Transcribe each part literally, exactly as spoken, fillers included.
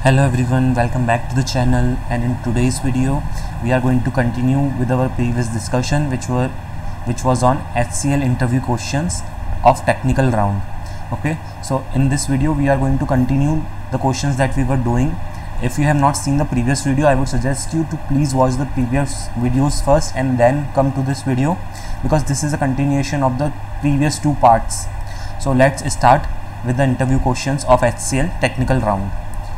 Hello everyone, welcome back to the channel, and in today's video we are going to continue with our previous discussion which were which was on H C L interview questions of technical round. Okay, so in this video we are going to continue the questions that we were doing. If you have not seen the previous video, I would suggest you to please watch the previous videos first and then come to this video, because this is a continuation of the previous two parts. So let's start with the interview questions of H C L technical round.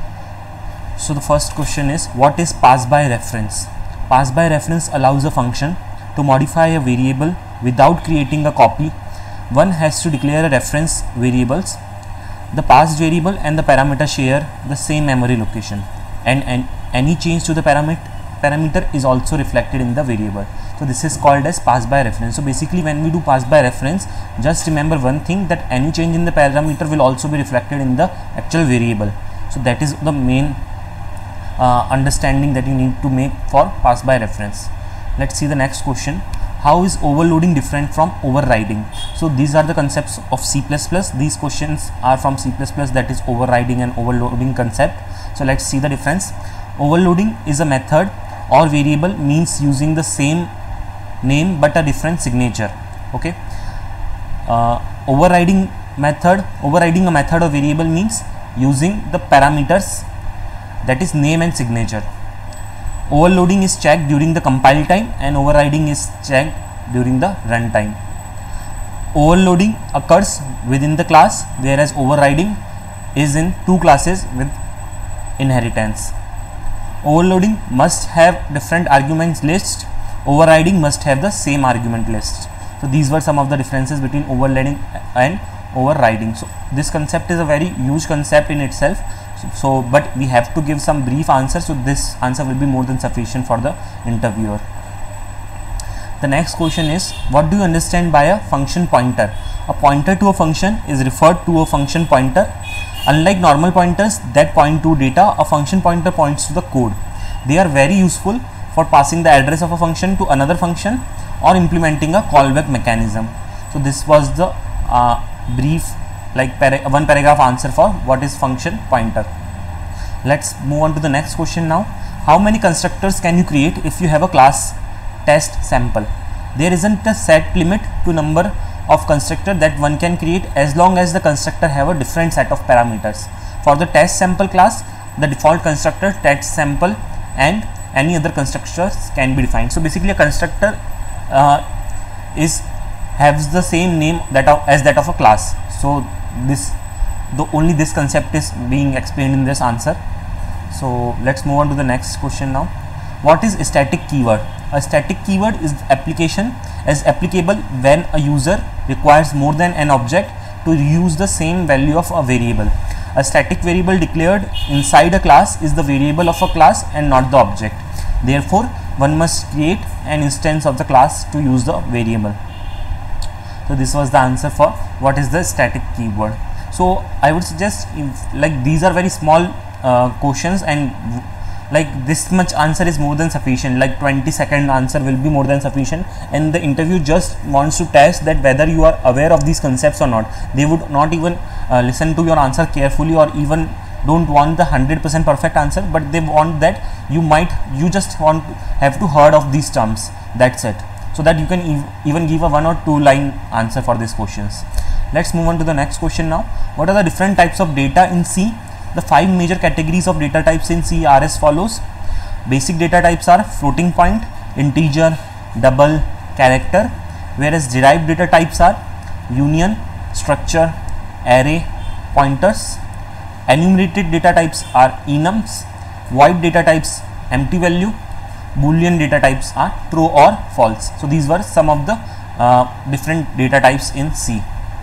So the first question is, what is pass by reference? Pass by reference allows a function to modify a variable without creating a copy. One has to declare a reference variables. The passed variable and the parameter share the same memory location, and, and any change to the parameter parameter is also reflected in the variable. So this is called as pass by reference. So basically when we do pass by reference, just remember one thing, that any change in the parameter will also be reflected in the actual variable. So that is the main Uh, understanding that you need to make for pass by reference. Let's see the next question. How is overloading different from overriding? So these are the concepts of C plus plus. These questions are from C plus plus, that is overriding and overloading concept. So let's see the difference. Overloading is a method or variable means using the same name but a different signature. Okay. Uh, overriding method, overriding a method or variable means using the parameters, that is name and signature. Overloading is checked during the compile time and overriding is checked during the runtime. Overloading occurs within the class, whereas overriding is in two classes with inheritance. Overloading must have different arguments list. Overriding must have the same argument list. So these were some of the differences between overloading and overriding. So this concept is a very huge concept in itself. So but we have to give some brief answer, so this answer will be more than sufficient for the interviewer. The next question is, what do you understand by a function pointer? A pointer to a function is referred to a function pointer. Unlike normal pointers that point to data, a function pointer points to the code. They are very useful for passing the address of a function to another function or implementing a callback mechanism. So this was the uh, brief like para one paragraph answer for what is function pointer. Let's move on to the next question now. How many constructors can you create if you have a class test sample? There isn't a set limit to number of constructor that one can create, as long as the constructor have a different set of parameters. For the test sample class, the default constructor test sample and any other constructors can be defined. So basically a constructor uh, is has the same name that of, as that of a class. So this the only this concept is being explained in this answer. So let's move on to the next question now. What is a static keyword? A static keyword is application as applicable when a user requires more than an object to use the same value of a variable. A static variable declared inside a class is the variable of a class and not the object. Therefore one must create an instance of the class to use the variable. So this was the answer for what is the static keyword. So I would suggest, if, like these are very small uh, questions, and like this much answer is more than sufficient. Like twenty second answer will be more than sufficient, and the interview just wants to test that whether you are aware of these concepts or not. They would not even uh, listen to your answer carefully, or even don't want the one hundred percent perfect answer, but they want that you might you just want have to heard of these terms. That's it. So that you can ev even give a one or two line answer for these questions. Let's move on to the next question now. What are the different types of data in C? The five major categories of data types in C are as follows. Basic data types are floating point, integer, double, character, whereas derived data types are union, structure, array, pointers. Enumerated data types are enums, void data types empty value, Boolean data types are true or false. So these were some of the uh, different data types in C.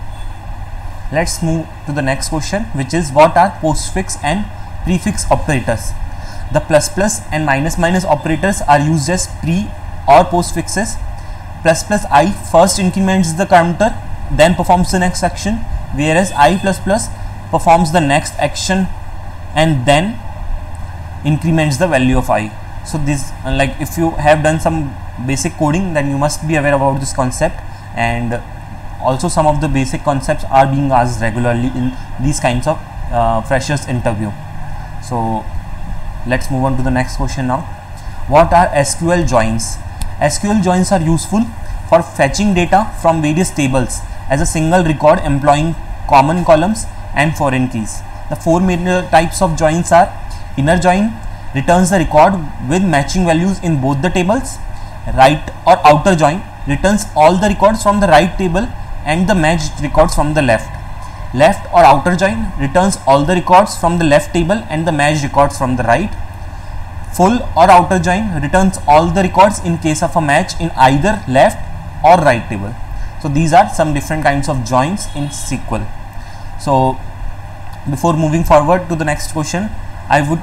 Let's move to the next question, which is, what are postfix and prefix operators? The plus plus and minus minus operators are used as pre or postfixes. Plus plus I first increments the counter, then performs the next action, whereas I plus plus performs the next action and then increments the value of I. So this, like if you have done some basic coding, then you must be aware about this concept, and also some of the basic concepts are being asked regularly in these kinds of uh, freshers interview. So let's move on to the next question now. What are S Q L joins? S Q L joins are useful for fetching data from various tables as a single record employing common columns and foreign keys. The four major types of joins are: inner join returns the record with matching values in both the tables. Right or outer join returns all the records from the right table and the matched records from the left. Left or outer join returns all the records from the left table and the matched records from the right. Full or outer join returns all the records in case of a match in either left or right table. So these are some different kinds of joins in S Q L. So before moving forward to the next question, I would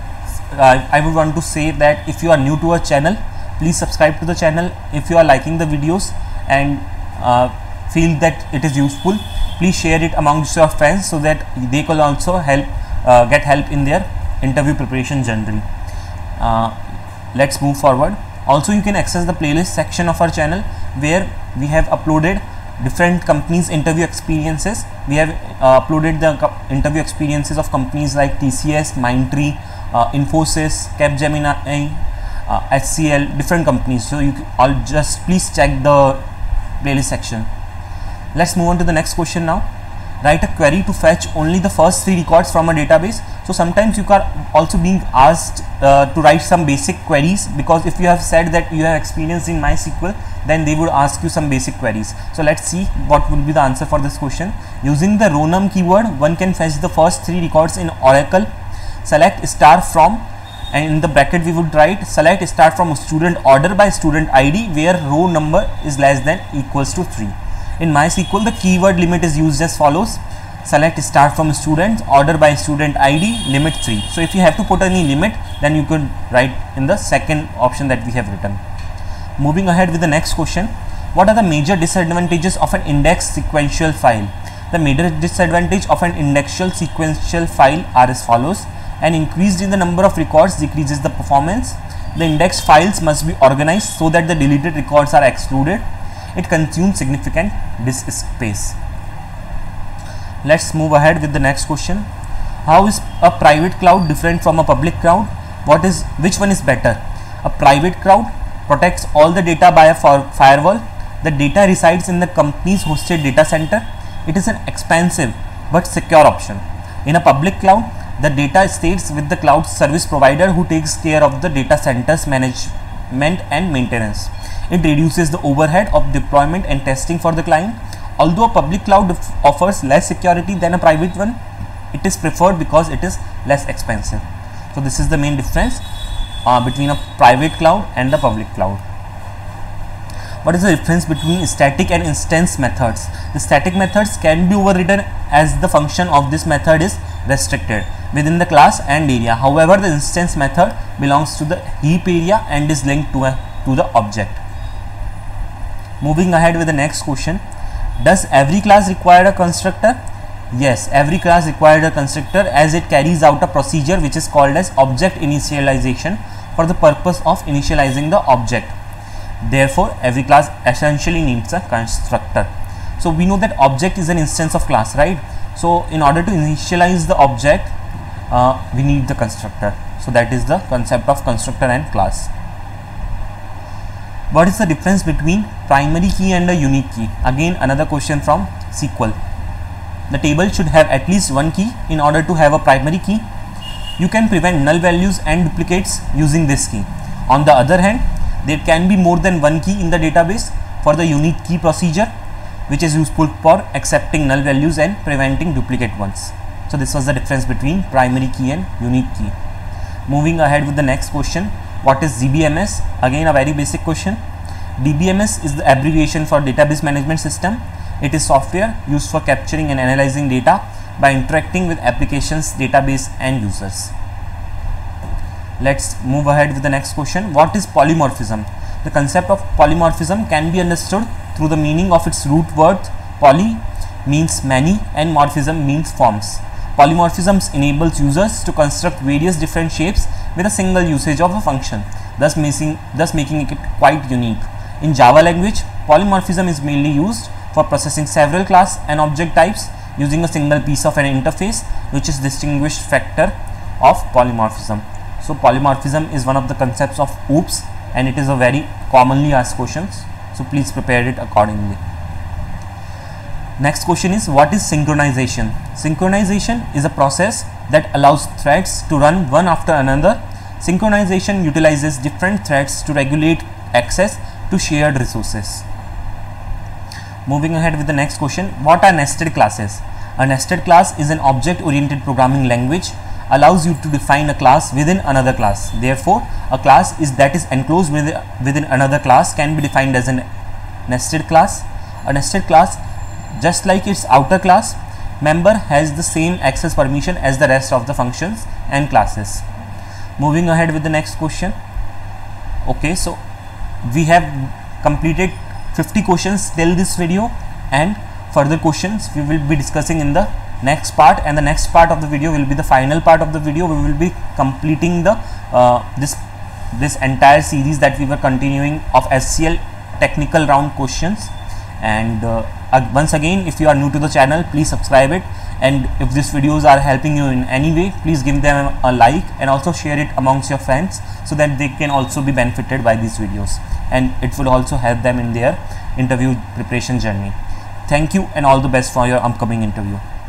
uh, I would want to say that if you are new to our channel, please subscribe to the channel. If you are liking the videos and uh, feel that it is useful, please share it amongst your friends so that they can also help uh, get help in their interview preparation generally. Uh, let's move forward. Also, you can access the playlist section of our channel where we have uploaded different companies' interview experiences. We have uh, uploaded the interview experiences of companies like T C S, Mindtree, uh, Infosys, Capgemini, uh, H C L, different companies. So you all just please check the playlist section. Let's move on to the next question now. Write a query to fetch only the first three records from a database. So sometimes you are also being asked uh, to write some basic queries, because if you have said that you have experience in MySQL, then they would ask you some basic queries. So let's see what will be the answer for this question. Using the row num keyword, one can fetch the first three records in Oracle. Select star from, and in the bracket we would write select star from student order by student I D where row number is less than equals to three. In MySQL, the keyword limit is used as follows: select star from students, order by student I D, limit three. So if you have to put any limit, then you could write in the second option that we have written. Moving ahead with the next question. What are the major disadvantages of an indexed sequential file? The major disadvantage of an indexed sequential file are as follows: an increase in the number of records decreases the performance. The indexed files must be organized so that the deleted records are excluded. It consumes significant disk space. Let's move ahead with the next question. How is a private cloud different from a public cloud? What is which one is better? A private cloud protects all the data by a firewall. The data resides in the company's hosted data center. It is an expensive but secure option. In a public cloud, the data stays with the cloud service provider who takes care of the data center's management and maintenance. It reduces the overhead of deployment and testing for the client. Although a public cloud offers less security than a private one, it is preferred because it is less expensive. So this is the main difference uh, between a private cloud and the public cloud. What is the difference between static and instance methods? The static methods can be overridden as the function of this method is restricted within the class and area. However, the instance method belongs to the heap area and is linked to, a, to the object. Moving ahead with the next question. Does every class require a constructor? Yes, every class requires a constructor as it carries out a procedure which is called as object initialization for the purpose of initializing the object. Therefore, every class essentially needs a constructor. So we know that object is an instance of class, right? So in order to initialize the object, uh, we need the constructor. So that is the concept of constructor and class. What is the difference between primary key and a unique key? Again, another question from S Q L. The table should have at least one key in order to have a primary key. You can prevent null values and duplicates using this key. On the other hand, there can be more than one key in the database for the unique key procedure, which is useful for accepting null values and preventing duplicate ones. So this was the difference between primary key and unique key. Moving ahead with the next question. What is D B M S? Again, a very basic question. D B M S is the abbreviation for Database Management System. It is software used for capturing and analyzing data by interacting with applications, database and users. Let's move ahead with the next question. What is polymorphism? The concept of polymorphism can be understood through the meaning of its root word. Poly means many and morphism means forms. Polymorphisms enables users to construct various different shapes with a single usage of a function, thus making, thus making it quite unique. In Java language, polymorphism is mainly used for processing several class and object types using a single piece of an interface, which is distinguished factor of polymorphism. So polymorphism is one of the concepts of OOPS, and it is a very commonly asked questions, so please prepare it accordingly. Next question is, what is synchronization? Synchronization is a process that allows threads to run one after another. Synchronization utilizes different threads to regulate access to shared resources. Moving ahead with the next question, what are nested classes? A nested class is an object-oriented programming language, allows you to define a class within another class. Therefore, a class is that is enclosed within, within another class can be defined as a nested class. A nested class, just like its outer class member, has the same access permission as the rest of the functions and classes. Moving ahead with the next question. Okay, so we have completed fifty questions till this video, and further questions we will be discussing in the next part, and the next part of the video will be the final part of the video. We will be completing the uh, this this entire series that we were continuing of S C L technical round questions. And uh, uh, once again, if you are new to the channel, please subscribe it, and if these videos are helping you in any way, please give them a like and also share it amongst your friends so that they can also be benefited by these videos, and it will also help them in their interview preparation journey. Thank you and all the best for your upcoming interview.